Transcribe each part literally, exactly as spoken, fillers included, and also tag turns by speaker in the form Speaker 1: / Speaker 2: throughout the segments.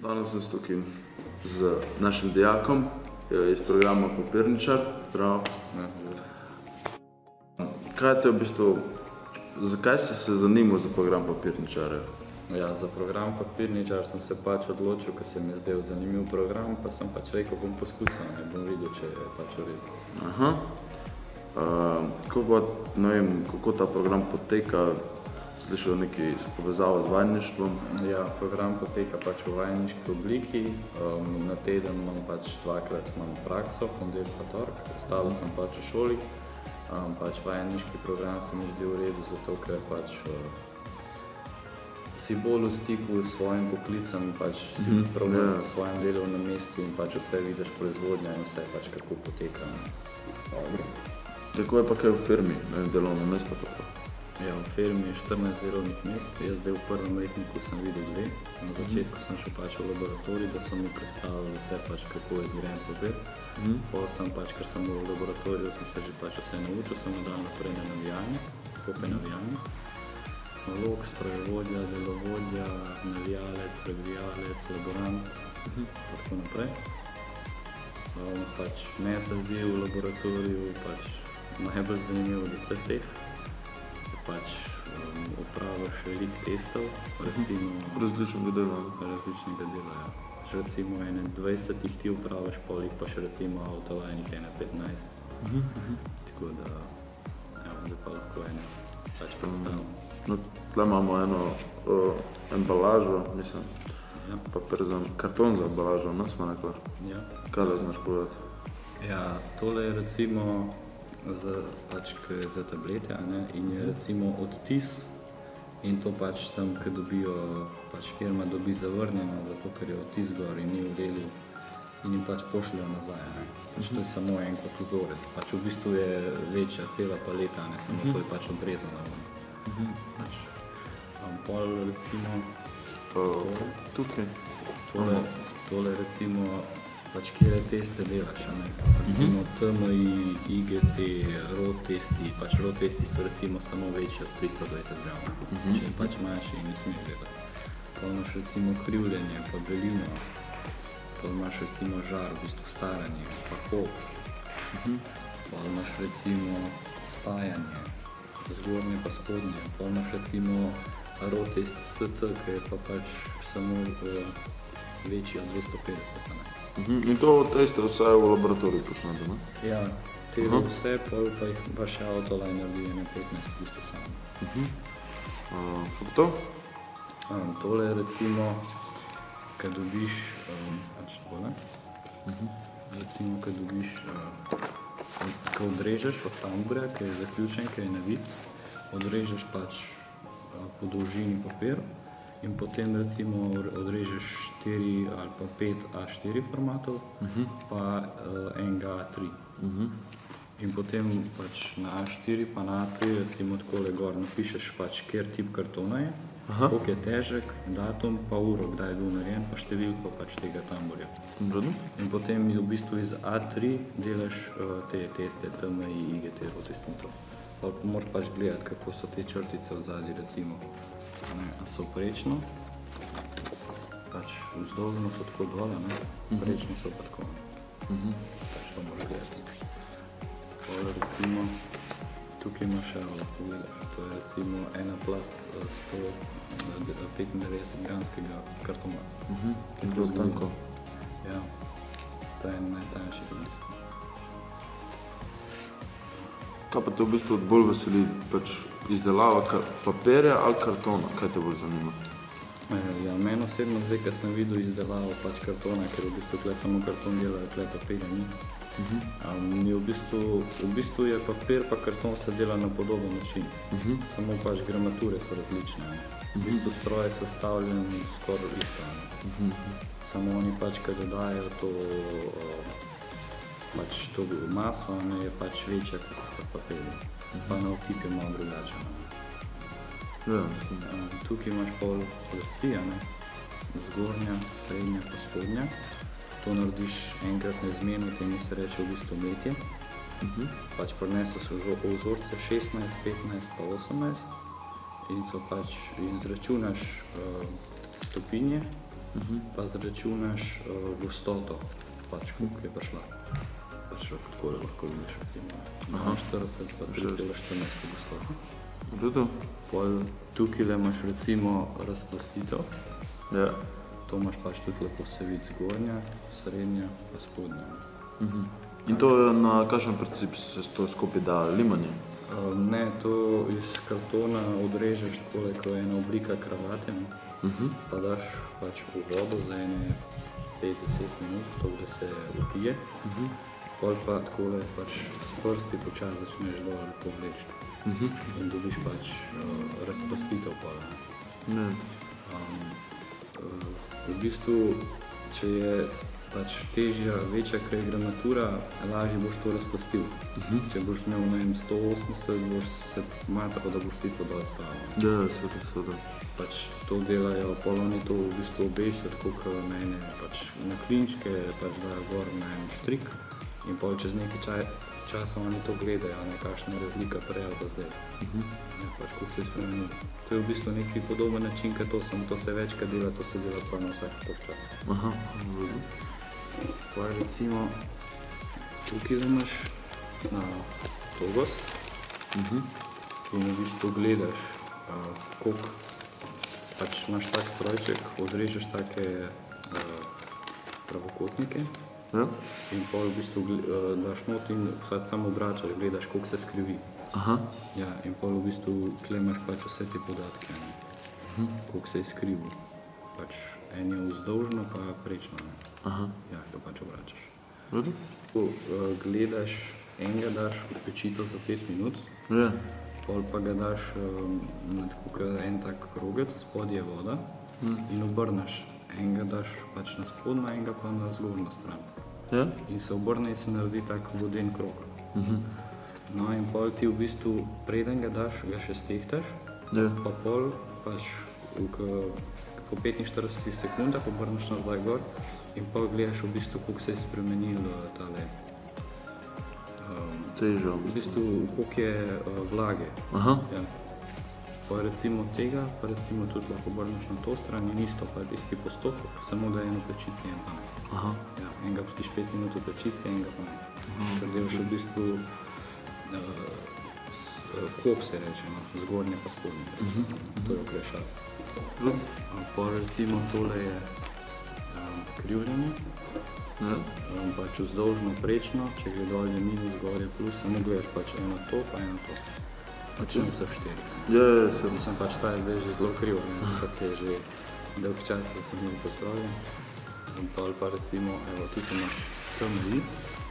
Speaker 1: Danes sem tukaj z našim dijakom iz programa Papirničar. Zdravo. Kaj te v bistvu, zakaj si se zanimal za program Papirničar?
Speaker 2: Ja, za program Papirničar sem se pač odločil, ker se mi je zdel zanimiv program, pa sem pač rekel, bom poskusil, ne bom videl, če je pač v redu.
Speaker 1: Aha. Kako pa, ne vem, kako ta program poteka? Slišal nekaj povezavo z vajeništvom?
Speaker 2: Ja, program poteka pač v vajeniški obliki. Na teden imam pač dvakrat imam prakso, ponedeljek pa torek, ostalo sem pač v šoli. Pač vajeniški program se mi zdi v redu, zato ker pač si bolj v stiku s svojim poklicem, pač si problem v svojem delovnem mestu in pač vse vidiš proizvodnja in vse pač kako poteka.
Speaker 1: Tako je pa kaj v firmi, delovno mesto pa to?
Speaker 2: Ja, v firmi je štirinajst delovnih mest, jaz zdaj v prvem letniku sem videl dve. Na začetku sem šel pač v laboratorij, da so mi predstavili vse pač kako je zgrajen papir. Potem sem pač, ker sem bil v laboratoriju, sem se že pač vse naučil, sem dal naprej na navijalnik, kopaj navijalnik. Nalog, strojevodja, delovodja, navijalec, previjalec, laborant, tako naprej. Pač meni se zdi v laboratoriju pač najbolj zanimivo od vseh teh. Pač opraviš veliko testov, recimo...
Speaker 1: Različnega dela.
Speaker 2: Različnega dela, ja. Recimo ene dvajset jih ti opraviš, pol jih pa še recimo avtolajnih ene petnajst. Tako da, evo, da pa lahko ene pač predstavim.
Speaker 1: No, tle imamo eno embalažo, mislim, papir za karton za embalažo, ne smo rekla?
Speaker 2: Ja.
Speaker 1: Kaj da znaš povedati?
Speaker 2: Ja, tole je recimo pač za tablete in je recimo odtis in to pač tam, ko dobijo, pač firma dobi zavrnjeno, zato ker je odtis gor in ni v redu in jim pač pošljajo nazaj. Pač to je samo en kot vzorec, pač v bistvu je večja cela paleta, samo to je pač obrezano. Pač pol recimo
Speaker 1: tukaj,
Speaker 2: tole recimo pač kjere teste delaš, recimo T M I, I G T, R O D testi, pač R O D testi so recimo samo večji od tristo dvajset gramov, če pač manjši in ne smeš delati. Pa imaš recimo krivljenje, pa belino, pa imaš recimo žar, v bistvu staranje, pa kop, pa imaš recimo spajanje, zgornje pa spodnje, pa imaš recimo R O D test S T, ki je pa pač samo večji od dvesto petdeset.
Speaker 1: In to teste vse v laboratoriju počnete, ne?
Speaker 2: Ja, te vse, pol pa jih pa še avtolaj naredi ene petnajst v bistvu samo.
Speaker 1: Kako to?
Speaker 2: Tole je recimo, ko dobiš, pač tole, recimo, ko dobiš, ko odrežeš od tamburja, ki je zaključen, ki je navit, odrežeš pač po dolžini papir, in potem recimo odrežeš štiri ali pa pet A štiri formatov, pa enega A tri. In potem pač na A štiri pa na A tri recimo takole gor napišeš pač, kjer tip kartona je, koliko je težek, datum pa uro, kdaj je bil narejen, pa številko pač tega tamburja. In potem v bistvu iz A tri delaš te teste T M I, I G T, R O D test in to. Pa moraš pač gledati, kako so te črtice vzadje recimo. A so prečno, pač vzdolžno so tako dole, prečno so pa tako. Pač to moraš gledati. Tole recimo, tukaj imaš, evo, lahko gledaš, to je recimo ena plast sto petindevetdeset gramskega kartona.
Speaker 1: Ki je bilo tanko?
Speaker 2: Ja, to je najtanjši v bistvu.
Speaker 1: Kaj pa te v bistvu bolj veseli, pač izdelava papirja ali kartona? Kaj te bolj zanima?
Speaker 2: Ja, meni osebno zdaj, ko sem videl izdelavo pač kartona, ker v bistvu tukaj samo karton delajo, tukaj papirja ni. V bistvu je papir pa karton se dela na podoben način, samo pač gramature so različne. V bistvu stroj je sestavljen skoraj isto. Samo oni pač, ko dodajajo to pač to maso, je pač večja kot papirja, pa na vtip je malo drugačen. Tukaj imaš pol plasti, zgornja, srednja pa spodnja. To narediš enkrat na izmeno, temu se reče v bistvu mletje. Pač prineseš vzorce šestnajst, petnajst pa osemnajst in izračunaš stopinje pa zračunaš uh, gostoto, pač koliko je prišla. Pač tako lahko vidiš, recimo dvainštirideset pa tri cela štirinajst gostoto.
Speaker 1: V redu.
Speaker 2: Pol tukaj imaš recimo razplastitev.
Speaker 1: Ja.
Speaker 2: To imaš pač tudi lepo se vidi zgornja, srednja pa spodnja.
Speaker 1: In to je na kakšen princip se to skupaj da limanje?
Speaker 2: Uh, ne, to iz kartona odrežeš takole, ko je ena oblika kravate, ne?
Speaker 1: Uh-huh.
Speaker 2: Pa daš pač v vodo za ene pet do deset minut, to da se upije.
Speaker 1: Uh-huh.
Speaker 2: Pol pa takole pač s prsti počasi začneš dol lepo vleči.
Speaker 1: Uh-huh.
Speaker 2: In dobiš pač uh, razplastitev pol.
Speaker 1: Ne.
Speaker 2: Um, uh, v bistvu, če je pač težja, večja, kaj je gramatura, lažje boš to razplastil.
Speaker 1: Uh-huh.
Speaker 2: Če boš imel, ne vem, sto osemdeset, boš se matrao, da boš ti to dol spravil.
Speaker 1: Ja, seveda, seveda.
Speaker 2: Pač to delajo, pol oni to v bistvu obešijo, tako kot mene, pač na klinčke, pač dajo gor na en štrik in pol čez nekaj čaj, časa oni to gledajo, ne, kakšna je razlika prej ali pa zdaj.
Speaker 1: Uh-huh.
Speaker 2: Ja, pač koliko se je spremenil. To je v bistvu neki podoben način, kot to, samo to se večkrat dela, to se dela pa na vsak točka.
Speaker 1: Aha, v redu.
Speaker 2: Pa recimo, tukaj imaš na togost,
Speaker 1: Uh-huh.
Speaker 2: in v bistvu gledaš, uh, koliko pač imaš tak strojček, odrežeš take uh, pravokotnike
Speaker 1: Ja.
Speaker 2: in pol v bistvu uh, daš not in sad samo obračaš, gledaš, koliko se skrivi.
Speaker 1: Aha.
Speaker 2: Ja, in pol v bistvu tle imaš pač vse te podatke, ne? Uh-huh. Koliko se je skrivil. Pač en je vzdolžno, pa prečno, ne?
Speaker 1: Aha.
Speaker 2: Ja, to pač obračaš.
Speaker 1: V redu.
Speaker 2: Tako, uh, gledaš, enega daš v pečico za pet minut,
Speaker 1: Ja.
Speaker 2: pol pa ga daš um, na tako kot en tak krogec, spodje je voda
Speaker 1: Mm.
Speaker 2: in obrneš. Enega daš pač na spodnjo, enega pa na zgornjo stran.
Speaker 1: Ja.
Speaker 2: In se obrne in se naredi tak voden krog.
Speaker 1: Uh-huh.
Speaker 2: No in pol ti v bistvu, preden ga daš, ga še stehtaš,
Speaker 1: Ja.
Speaker 2: pa pol pač v, k, po petinštiridesetih sekundah obrneš nazaj gor in pol gledaš v bistvu, koliko se je spremenil uh, tale, um,
Speaker 1: Težo.
Speaker 2: v bistvu, koliko je uh, vlage.
Speaker 1: Aha.
Speaker 2: Ja. Pa recimo tega, pa recimo tudi lahko obrneš na to stran in isto, pa isti postopek, samo da je eno pečici in pa ne.
Speaker 1: Aha.
Speaker 2: Ja, enega pustiš pet minut v pečici, enega pa ne. Ker delaš v bistvu uh, kop se reče, no, zgornje pa spodnje reče. To je okrešal. Pa recimo tole je um, krivljenje,
Speaker 1: Ja.
Speaker 2: um, pač vzdolžno prečno, če gre dol je minus, gor je plus, samo gledaš pač eno to, pa eno to. Pač ne vseh štiri.
Speaker 1: Ja, ja, seveda.
Speaker 2: Mislim pač ta je zdaj že zelo krivo, ne, zato je že dolg čas, da sem bil pospravljen. In pol pa recimo, evo, tukaj imaš T M I.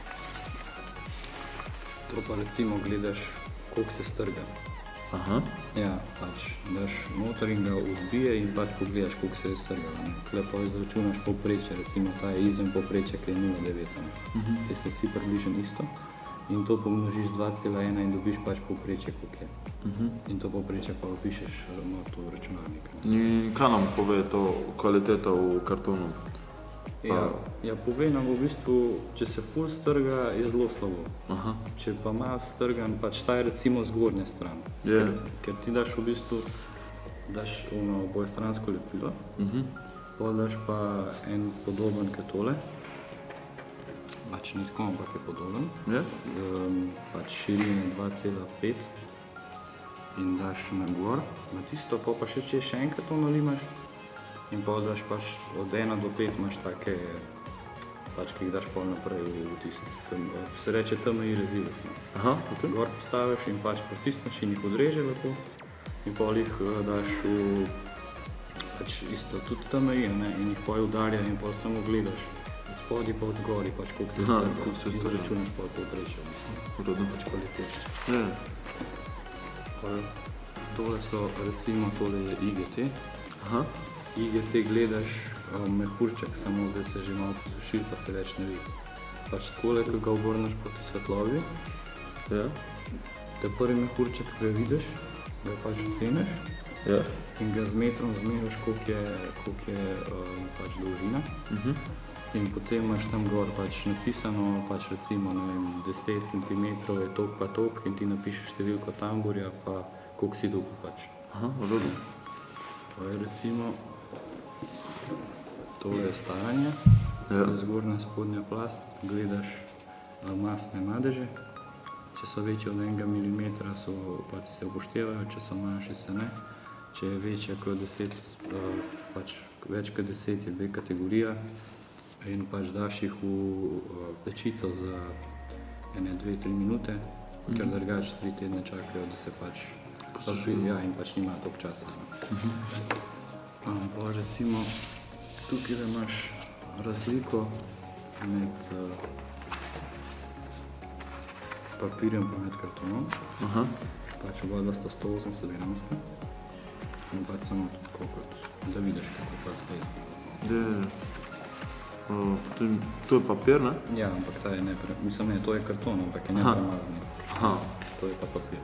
Speaker 2: To pa recimo gledaš, koliko se strga.
Speaker 1: Aha.
Speaker 2: Ja, pač daš noter in ga odbije in pač pogledaš, koliko se je strgalo, ne. Tule pa izračunaš povprečje, recimo ta je izven povprečja, ki je nula cela devet, ne.
Speaker 1: Uh-huh.
Speaker 2: Te so vsi približno isto. In to pomnožiš z dva cela ena in dobiš pač povprečje, koliko je.
Speaker 1: Uh-huh.
Speaker 2: In to povprečje pa vpišeš not v računalnik.
Speaker 1: In kaj nam pove to kvaliteta v kartonu?
Speaker 2: Ja, ja, pove nam v bistvu, če se ful strga, je zelo slabo.
Speaker 1: Aha.
Speaker 2: Če pa malo strgan, pač ta je recimo zgornja stran.
Speaker 1: Je.
Speaker 2: Ker, ker ti daš v bistvu, daš ono obojestransko lepilo,
Speaker 1: Uh-huh.
Speaker 2: pol daš pa en podoben kot tole, pač ni tako, ampak je podoben,
Speaker 1: Ja.
Speaker 2: um, pač širine dva cela pet in daš na gor, na tisto, pol pa še če še enkrat to nalimaš in pol daš pač od ena do pet imaš take, pač ki jih daš pol naprej v, v tisti, tam, se reče T M I rezilec.
Speaker 1: Aha, ok.
Speaker 2: Gor postaviš in pač pritisneš in jih odreže lepo in pol jih uh, daš v, pač isto tudi T M I, ne, in jih pol udarja in pol samo gledaš od spodaj pa od zgori, pač koliko se
Speaker 1: Aha,
Speaker 2: strga,
Speaker 1: koliko se
Speaker 2: in
Speaker 1: strga.
Speaker 2: računaš pol povprečje,
Speaker 1: Urodno.
Speaker 2: pač kvalitete.
Speaker 1: Ja.
Speaker 2: Pol, tole so, recimo tole je I G T.
Speaker 1: Aha.
Speaker 2: I G T gledaš um, mehurček, samo zdaj se že malo posušil, pa se več ne vidi. Pač takole, ko ga obrneš proti svetlobi,
Speaker 1: Ja.
Speaker 2: te prvi mehurček previdiš, ga pač oceniš
Speaker 1: Ja.
Speaker 2: in ga z metrom zmeriš, koliko je, koliko je um, pač dolžina.
Speaker 1: Uh-huh.
Speaker 2: In potem imaš tam gor pač napisano, pač recimo, ne vem, deset centimetrov je tok pa tok in ti napišeš številko tamburja, pa koliko si dolgo pač.
Speaker 1: Aha, urodno.
Speaker 2: To je recimo, tole je staranje,
Speaker 1: Ja.
Speaker 2: to je zgornja spodnja plast, gledaš uh, masne madeže. Če so večje od enega milimetra, so, pač se upoštevajo, če so manjši, se ne. Če je večja kot deset, uh, pač več kot deset je B kategorija in pač daš jih v uh, pečico za ene, dve, tri minute, mm-hmm. ker drugače tri tedne čakajo, da se pač posušijo, ja, in pač nima toliko časa. Mm-hmm. um, pa recimo, tukaj imaš razliko med uh, papirjem pa med kartonom.
Speaker 1: Aha.
Speaker 2: Pač oba dva sta sto osemdeset gramska. In pač samo tako kot, da vidiš, kako pa zgleda.
Speaker 1: Da, o, to, je, to je papir, ne?
Speaker 2: Ja, ampak ta je nepre... Mislim, ne, to je karton, ampak je nepremazni.
Speaker 1: Aha.
Speaker 2: To je pa papir.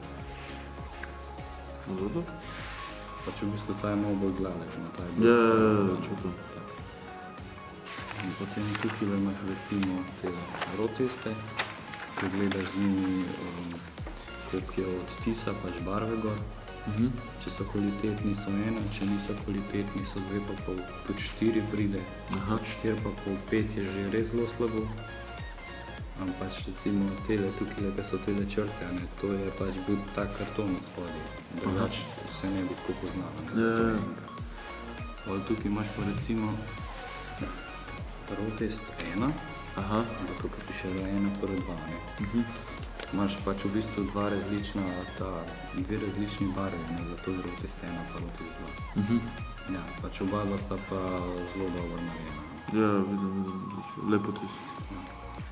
Speaker 1: Dobro.
Speaker 2: Pač v bistvu ta je malo bolj gladek, no, ta je bolj...
Speaker 1: Ja, ja, ja, čutim.
Speaker 2: In potem tukaj imaš recimo te roteste, ki gledaš z njimi, um, koliko je odtisa, pač barve gor.
Speaker 1: Uh-huh.
Speaker 2: Če so kvalitetni, so ena, če niso kvalitetni, so dve pa pol, tudi štiri pride.
Speaker 1: Aha.
Speaker 2: Štiri pa pol, pet je že res zelo slabo. Ampak pač recimo tele, tukaj lepe so tele črke, ne, to je pač bil tak karton od spodaj. Drugač se ne bi tako poznalo, ne, zato je enega. Pol tukaj imaš pa recimo rotest ena,
Speaker 1: Aha.
Speaker 2: zato ker piše ena prva dva, ne.
Speaker 1: Uh-huh.
Speaker 2: Imaš pač v bistvu dva različna, ta, dve različni barvi, ne, zato je rotest ena pa rotest dva.
Speaker 1: Uh-huh.
Speaker 2: Ja, pač oba dva sta pa zelo dobro narejena.
Speaker 1: Ja, vidim, vidim, lepo tis.
Speaker 2: Ja.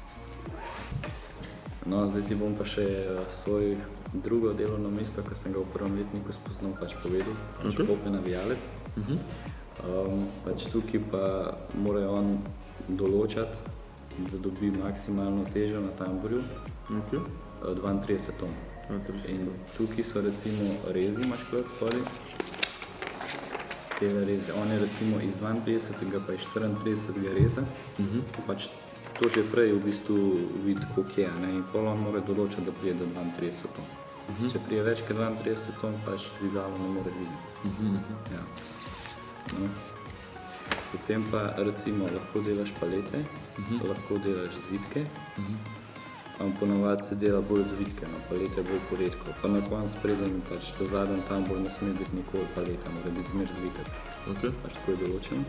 Speaker 2: No, zdaj ti bom pa še svoj drugo delovno mesto, ki sem ga v prvem letniku spoznal, pač povedal, pač
Speaker 1: Okay.
Speaker 2: Pope navijalec.
Speaker 1: Uh-huh.
Speaker 2: Um, pač tukaj pa mora on določati, da dobi maksimalno težo na tamburju,
Speaker 1: Okay.
Speaker 2: dvaintrideset ton. In tukaj so recimo rezi, imaš klad spodaj. Tele reze, on je recimo iz dvaintridesetega pa iz štiriintridesetega reza.
Speaker 1: Uh-huh.
Speaker 2: Pač to že prej v bistvu vidi, koliko je, ne? In pol on mora določiti, da prije do dvaintrideset ton. Uh-huh. Če prije več kot dvaintrideset ton, pač dvigalo ne more videti.
Speaker 1: Uh-huh.
Speaker 2: Ja. No. Potem pa recimo lahko delaš palete, uh-huh. lahko delaš zvitke, uh-huh. Ponavadi se dela bolj zvitke, no, palete bolj poredko. Pa na konc preden pač ta zadnji tambor ne sme biti nikoli paleta, mora biti zmer zvitek.
Speaker 1: Okay.
Speaker 2: Pač tako je določeno.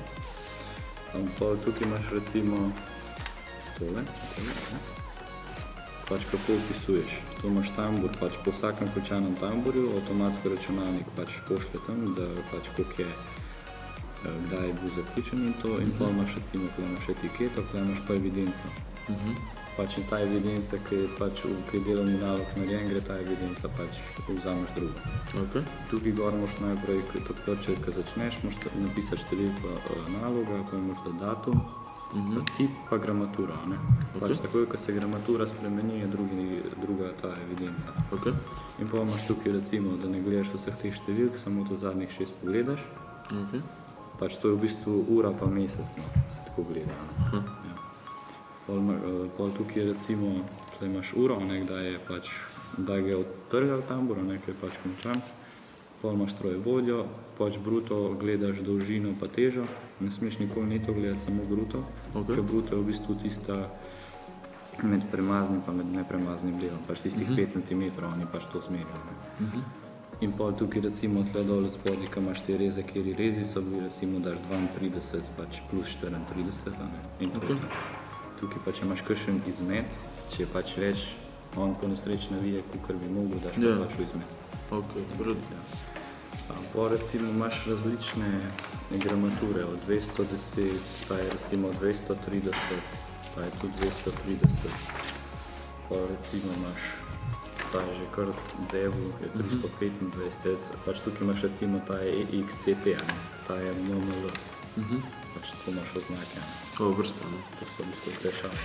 Speaker 2: Pa tukaj imaš recimo tole, tole ja. Pač kako opisuješ. To imaš tambor, pač po vsakem končanem tamborju avtomatsko računalnik pač pošlje tam, da pač koliko je, kdaj je bil zaključen in to, in pa imaš recimo, ko imaš etiketo, ko imaš pa evidenco. Uh-huh. Pač in ta evidenca, ki je pač v delovni nalog narejen, gre ta evidenca pač vzameš drugo.
Speaker 1: Okay.
Speaker 2: Tukaj gor moš najprej, kot odprče, ko začneš, moš napisati številko naloga, pa moš da datum, uh-huh. tip pa gramatura, ne. Okay. Pač takoj, ko se gramatura spremeni, je drugi, druga ta evidenca.
Speaker 1: Okay.
Speaker 2: In pa imaš tukaj recimo, da ne gledaš vseh teh številk, samo to zadnjih šest pogledaš.
Speaker 1: Okay.
Speaker 2: Pač to je v bistvu ura pa mesec, no, se tako gleda. Uh-huh. Ja. Pol, pol tukaj recimo, če imaš uro, ne, da je pač, da ga je odtrgal tambor, nekaj pač končan. Pol imaš strojevodjo, pač bruto gledaš dolžino pa težo, ne smeš nikoli neto gledati, samo bruto. Okay. Ker bruto je v bistvu tista med premaznim pa med nepremaznim delom, pač tistih uh-huh. pet centimetrov, oni pač to zmerijo. Uh-huh. In pol tukaj recimo tle dol od spodaj, ko imaš te reze, kjeri rezi so bili, recimo daš dvaintrideset pač plus štiriintrideset, ne, in to okay. je. Tukaj pa če imaš kakšen izmed, če je pač več, on po nesreč navije, kakor bi mogel, daš pa yeah. pač v izmed.
Speaker 1: Ok, zbrodi.
Speaker 2: Ja. Po recimo imaš različne gramature, od dvesto deset, ta je recimo dvesto trideset, ta je tudi dvesto trideset. Po recimo imaš, ta je že kar devu, je tristo petindvajset, pač tukaj imaš recimo ta je E X C T, ta je M M L. Uh-huh. Pač tako imaš oznake.
Speaker 1: To je vrsta, ne?
Speaker 2: To so v bistvu krešali.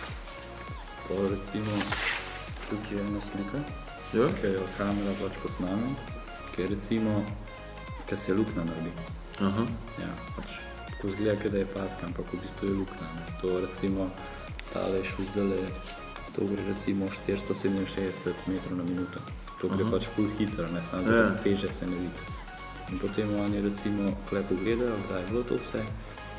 Speaker 2: Po recimo, tukaj je ena slika, ja? Ki je kamera pač posname, ki je recimo, ki se luknja naredi. Aha. Ja, pač tako izgleda, da je paska, ampak v bistvu je luknja. To recimo, tale je šel zdajle, to gre recimo štiristo sedeminšestdeset metrov na minuto. To gre Aha. pač ful hitro, ne, samo zato teže se ne vidi. In potem oni recimo kle pogledajo, kdaj je bilo to vse,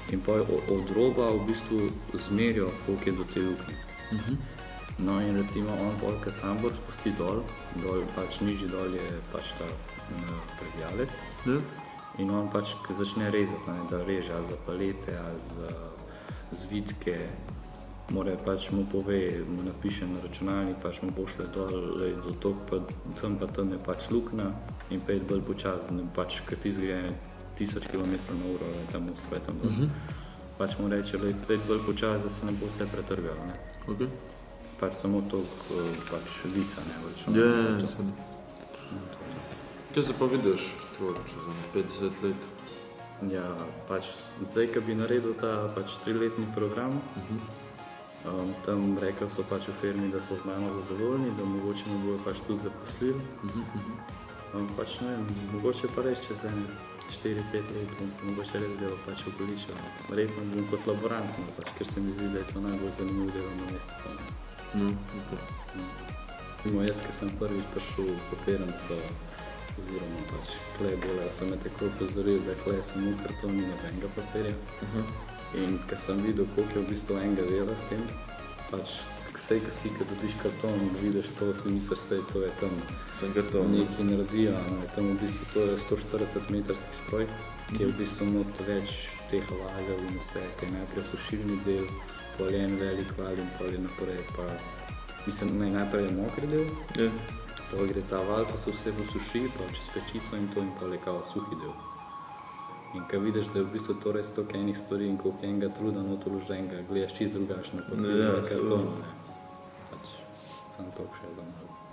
Speaker 2: in pa od roba v bistvu zmerijo, koliko je do te luknje. Uh-huh. No in recimo on pol, kad tambor spusti dol, dol pač nižji dol je pač ta previjalec. Yeah. In on pač začne rezati, ne, da reže ali za palete, ali za zvitke. More pač mu pove, mu napiše na računalnik, pač mu pošle dol, lej, do tok, pa tam pa tam je pač lukna in pet bolj počas, pač kad izgre tisoč kilometrov na uro, tam uspre tam dol. Uh-huh. Pač mu reče, lej, pet bolj počas, da se ne bo vse pretrgalo, ne.
Speaker 1: Okay.
Speaker 2: Pač samo tok, pač vica, ne, v računalnik.
Speaker 1: Ja, ja, ja. Kaj se pa vidiš, tvoj, čez petdeset let?
Speaker 2: Ja, pač zdaj, ko bi naredil ta pač triletni program, uh-huh. Um, tam rekel so pač v firmi, da so z mano zadovoljni, da mogoče me bojo pač tudi zaposlili. Uh-huh. Um, pač ne vem, mogoče pa res čez ene štiri pet let, mogoče res delo pač v Goliču. Verjetno bom kot laborant, no, pač, ker se mi zdi, da je to najbolj zanimivo delovno mesto.
Speaker 1: No, okay.
Speaker 2: no. Jaz, ko sem prvič prišel v papirnico, oziroma pač klej bolje, so me tako upozorili, da klej samo karton in nobenega papirja. Uh-huh. In ko sem videl, koliko je v bistvu enega dela s tem, pač vsej, ko si, ko dobiš karton, vidiš to, si misliš, sej to je tam nekaj naredijo, no, tam v bistvu to je sto štirideset metrski stroj, ki je v bistvu not več teh valjev in vse, ki je najprej sušilni del, pol je en velik val in pol je naprej, pa mislim, naj najprej je mokri del, yeah. Pol gre ta val, pa se vse posuši, pa čez pečico in to in pol je kao suhi del. In ko vidiš, da je v bistvu to res toliko enih stvari in koliko enega truda not vloženega, gledaš čist drugačno, kot je karton, ne. Pač, sam toliko še za malo.